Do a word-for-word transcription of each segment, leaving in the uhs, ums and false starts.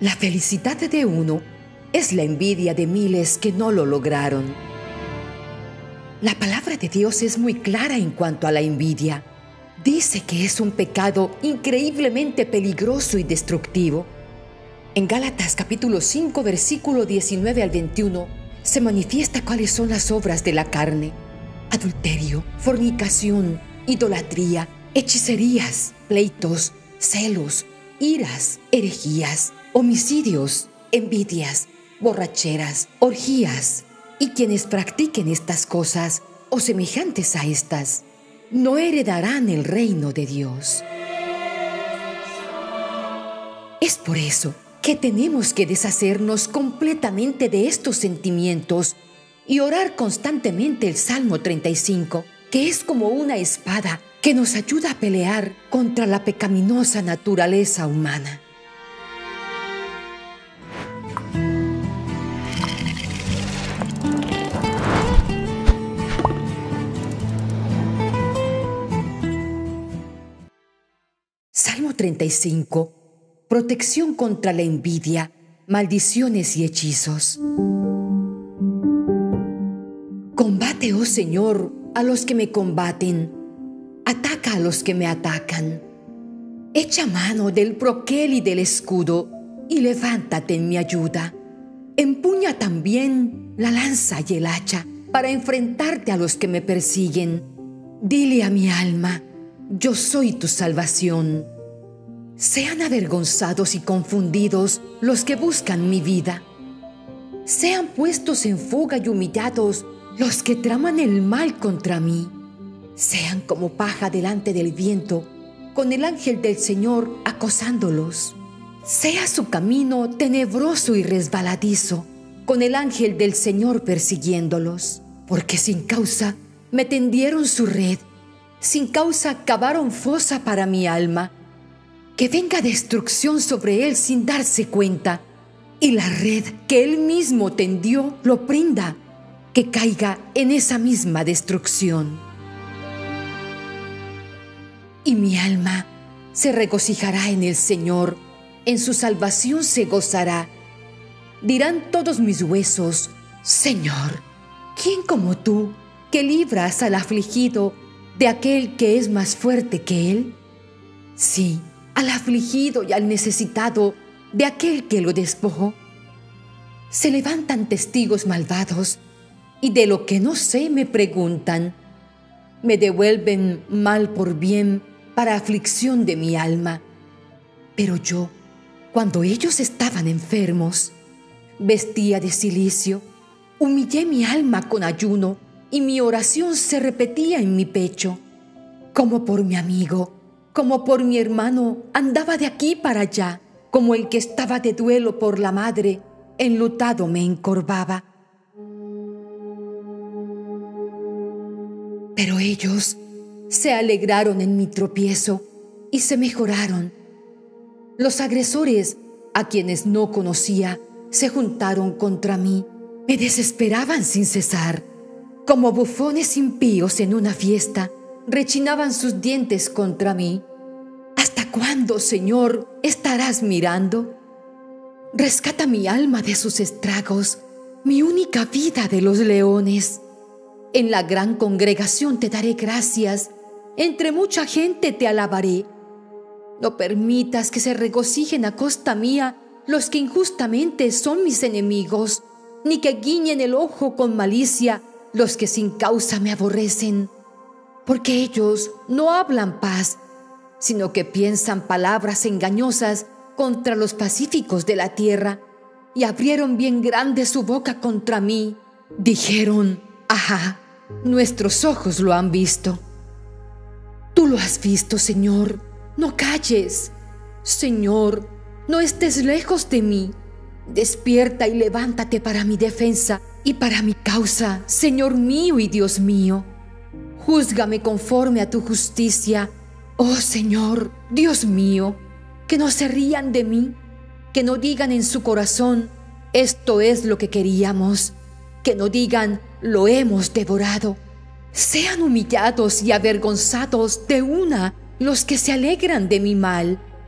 La felicidad de uno es la envidia de miles que no lo lograron. La palabra de Dios es muy clara en cuanto a la envidia. Dice que es un pecado increíblemente peligroso y destructivo. En Gálatas capítulo cinco, versículo diecinueve al veintiuno, se manifiesta cuáles son las obras de la carne: adulterio, fornicación, idolatría, hechicerías, pleitos, celos, iras, herejías, homicidios, envidias, borracheras, orgías. Y quienes practiquen estas cosas o semejantes a estas, no heredarán el reino de Dios. Es por eso que tenemos que deshacernos completamente de estos sentimientos y orar constantemente el Salmo treinta y cinco, que es como una espada que nos ayuda a pelear contra la pecaminosa naturaleza humana. Salmo treinta y cinco. Protección contra la envidia, maldiciones y hechizos. Combate, oh Señor, a los que me combaten. Ataca a los que me atacan. Echa mano del broquel y del escudo y levántate en mi ayuda. Empuña también la lanza y el hacha para enfrentarte a los que me persiguen. Dile a mi alma: yo soy tu salvación. Sean avergonzados y confundidos los que buscan mi vida. Sean puestos en fuga y humillados los que traman el mal contra mí. Sean como paja delante del viento, con el ángel del Señor acosándolos. Sea su camino tenebroso y resbaladizo, con el ángel del Señor persiguiéndolos. Porque sin causa me tendieron su red, sin causa cavaron fosa para mi alma. Que venga destrucción sobre él sin darse cuenta, y la red que él mismo tendió lo prenda, que caiga en esa misma destrucción. Y mi alma se regocijará en el Señor, en su salvación se gozará. Dirán todos mis huesos: Señor, ¿quién como tú, que libras al afligido de aquel que es más fuerte que él? Sí, al afligido y al necesitado de aquel que lo despojó. Se levantan testigos malvados y de lo que no sé me preguntan. Me devuelven mal por bien para aflicción de mi alma. Pero yo, cuando ellos estaban enfermos, vestía de cilicio, humillé mi alma con ayuno y mi oración se repetía en mi pecho. Como por mi amigo, como por mi hermano, andaba de aquí para allá, como el que estaba de duelo por la madre, enlutado me encorvaba. Pero ellos se alegraron en mi tropiezo y se mejoraron. Los agresores, a quienes no conocía, se juntaron contra mí. Me desesperaban sin cesar. Como bufones impíos en una fiesta, rechinaban sus dientes contra mí. ¿Hasta cuándo, Señor, estarás mirando? Rescata mi alma de sus estragos, mi única vida de los leones. En la gran congregación te daré gracias, entre mucha gente te alabaré. No permitas que se regocijen a costa mía los que injustamente son mis enemigos, ni que guiñen el ojo con malicia los que sin causa me aborrecen. Porque ellos no hablan paz, sino que piensan palabras engañosas contra los pacíficos de la tierra, y abrieron bien grande su boca contra mí. Dijeron: ajá, nuestros ojos lo han visto. Tú lo has visto, Señor, no calles. Señor, no estés lejos de mí. Despierta y levántate para mi defensa y para mi causa, Señor mío y Dios mío. Júzgame conforme a tu justicia, oh Señor, Dios mío. Que no se rían de mí, que no digan en su corazón: esto es lo que queríamos. Que no digan: lo hemos devorado. Sean humillados y avergonzados de una los que se alegran de mi mal.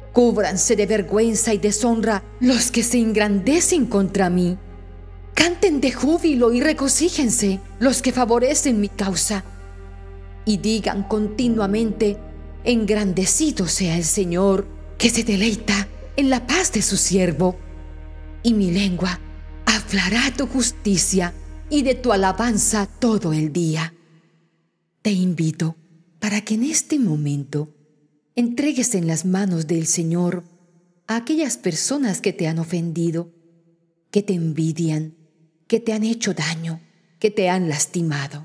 Cúbranse de vergüenza y deshonra los que se engrandecen contra mí. Canten de júbilo y regocíjense los que favorecen mi causa. Y digan continuamente: engrandecido sea el Señor, que se deleita en la paz de su siervo. Y mi lengua hablará tu justicia y de tu alabanza todo el día. Te invito para que en este momento entregues en las manos del Señor a aquellas personas que te han ofendido, que te envidian, que te han hecho daño, que te han lastimado.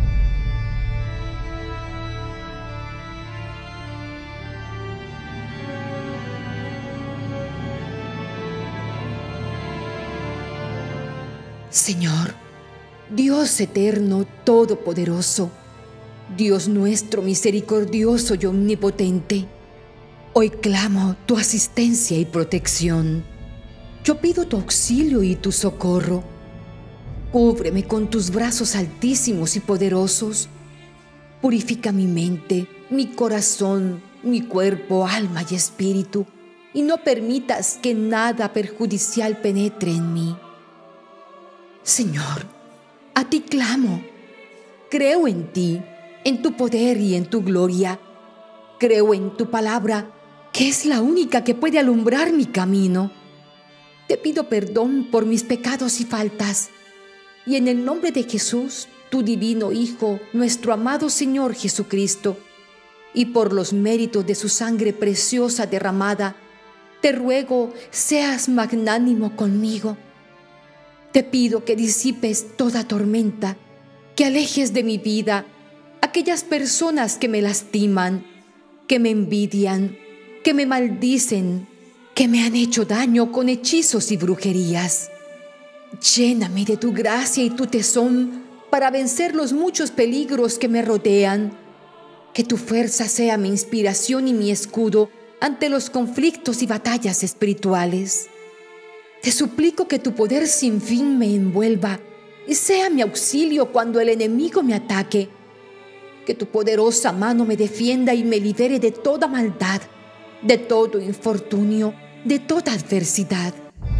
Señor, Dios eterno, todopoderoso, Dios nuestro misericordioso y omnipotente, hoy clamo tu asistencia y protección. Yo pido tu auxilio y tu socorro. Cúbreme con tus brazos altísimos y poderosos. Purifica mi mente, mi corazón, mi cuerpo, alma y espíritu, y no permitas que nada perjudicial penetre en mí. Señor, a ti clamo. Creo en ti, en tu poder y en tu gloria. Creo en tu palabra, que es la única que puede alumbrar mi camino. Te pido perdón por mis pecados y faltas, y en el nombre de Jesús, tu divino Hijo, nuestro amado Señor Jesucristo, y por los méritos de su sangre preciosa derramada, te ruego seas magnánimo conmigo. Te pido que disipes toda tormenta, que alejes de mi vida aquellas personas que me lastiman, que me envidian, que me maldicen, que me han hecho daño con hechizos y brujerías. Lléname de tu gracia y tu tesón para vencer los muchos peligros que me rodean. Que tu fuerza sea mi inspiración y mi escudo ante los conflictos y batallas espirituales. Te suplico que tu poder sin fin me envuelva y sea mi auxilio cuando el enemigo me ataque. Que tu poderosa mano me defienda y me libere de toda maldad, de todo infortunio, de toda adversidad.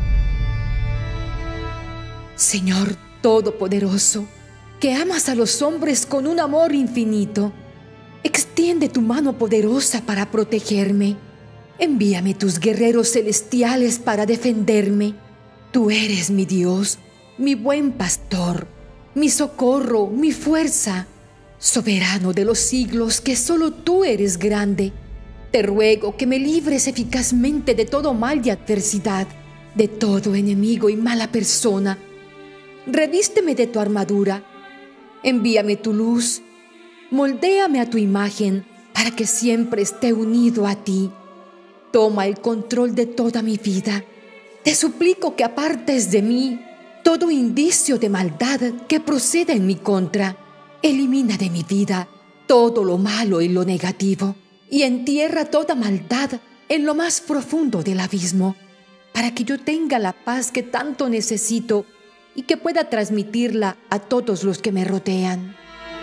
Señor Todopoderoso, que amas a los hombres con un amor infinito, extiende tu mano poderosa para protegerme. Envíame tus guerreros celestiales para defenderme. Tú eres mi Dios, mi buen pastor, mi socorro, mi fuerza. Soberano de los siglos, que solo tú eres grande. Te ruego que me libres eficazmente de todo mal y adversidad, de todo enemigo y mala persona. Revísteme de tu armadura. Envíame tu luz. Moldéame a tu imagen para que siempre esté unido a ti. Toma el control de toda mi vida. Te suplico que apartes de mí todo indicio de maldad que proceda en mi contra. Elimina de mi vida todo lo malo y lo negativo y entierra toda maldad en lo más profundo del abismo, para que yo tenga la paz que tanto necesito y que pueda transmitirla a todos los que me rodean.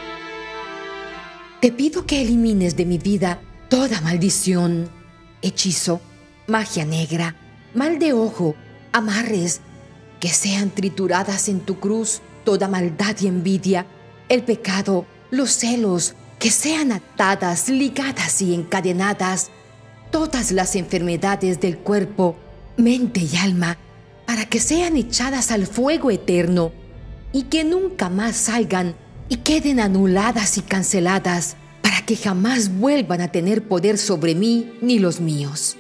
Te pido que elimines de mi vida toda maldición, hechizo, magia negra, mal de ojo, amarres, que sean trituradas en tu cruz toda maldad y envidia, el pecado, los celos, que sean atadas, ligadas y encadenadas, todas las enfermedades del cuerpo, mente y alma, para que sean echadas al fuego eterno y que nunca más salgan y queden anuladas y canceladas, para que jamás vuelvan a tener poder sobre mí ni los míos.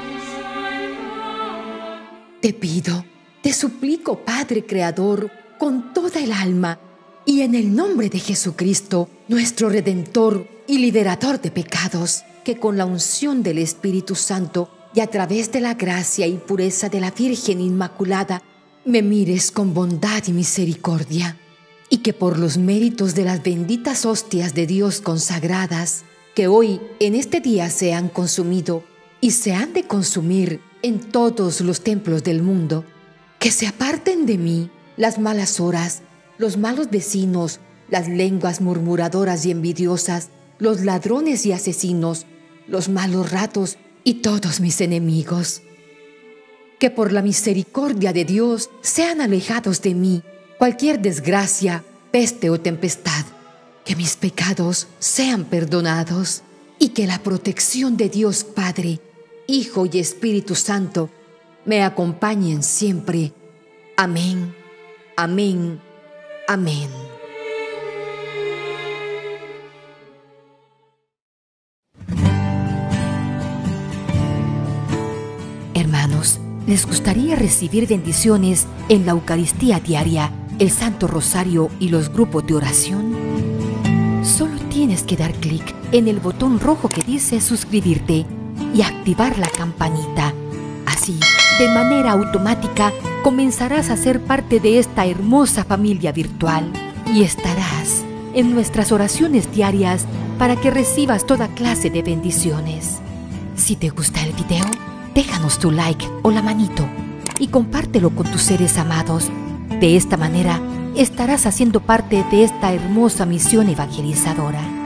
Te pido, te suplico, Padre Creador, con toda el alma, y en el nombre de Jesucristo, nuestro Redentor y Liberador de pecados, que con la unción del Espíritu Santo y a través de la gracia y pureza de la Virgen Inmaculada, me mires con bondad y misericordia, y que por los méritos de las benditas hostias de Dios consagradas, que hoy en este día se han consumido y se han de consumir en todos los templos del mundo, que se aparten de mí las malas horas, los malos vecinos, las lenguas murmuradoras y envidiosas, los ladrones y asesinos, los malos ratos y todos mis enemigos. Que por la misericordia de Dios sean alejados de mí cualquier desgracia, peste o tempestad. Que mis pecados sean perdonados y que la protección de Dios Padre, Hijo y Espíritu Santo me acompañen siempre. Amén, amén, amén. Hermanos, ¿les gustaría recibir bendiciones en la Eucaristía diaria, el Santo Rosario y los grupos de oración? Solo tienes que dar clic en el botón rojo que dice suscribirte y activar la campanita. Así, de manera automática, comenzarás a ser parte de esta hermosa familia virtual y estarás en nuestras oraciones diarias para que recibas toda clase de bendiciones. Si te gusta el video, déjanos tu like o la manito y compártelo con tus seres amados. De esta manera, estarás haciendo parte de esta hermosa misión evangelizadora.